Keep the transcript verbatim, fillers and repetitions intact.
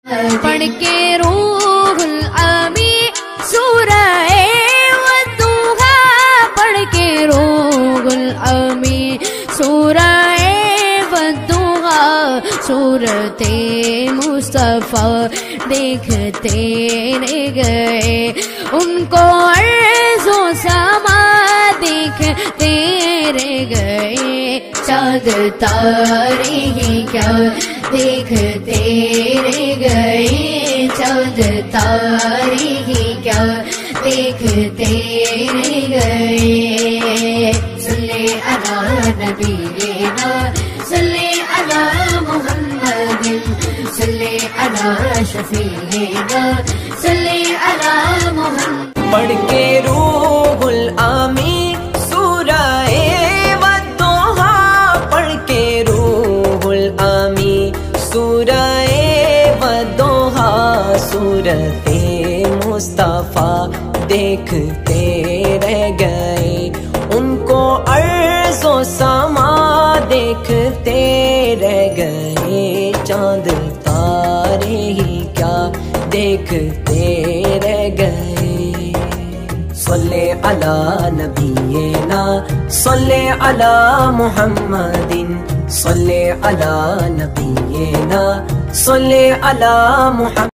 پڑھ کے روح الامی سورہ والضحیٰ، پڑھ کے روح الامی سورہ والضحیٰ، صورت مصطفیٰ دیکھتے رہ گئے، ان کو عرض و سما دیکھتے رہ گئے، چاند تارے ہی کیا دیکھتے رہ گئے، چاند تارے ہی کیا دیکھتے رہ گئے۔ صلی علی نبینا صلی علی محمد صلی علی شفیعنا صلی علی محمد۔ پڑھ کے روح الامی سورہ والضحیٰ، پڑھ کے روح الامی سورہ والضحیٰ، صورت مصطفیٰ دیکھتے رہ گئے، ان کو عرض و سما دیکھتے رہ گئے، چاند تارے ہی کیا دیکھتے رہ گئے۔ صلی علی نبینا صلی علی محمد صلی علی نبینا صلی علی محمد۔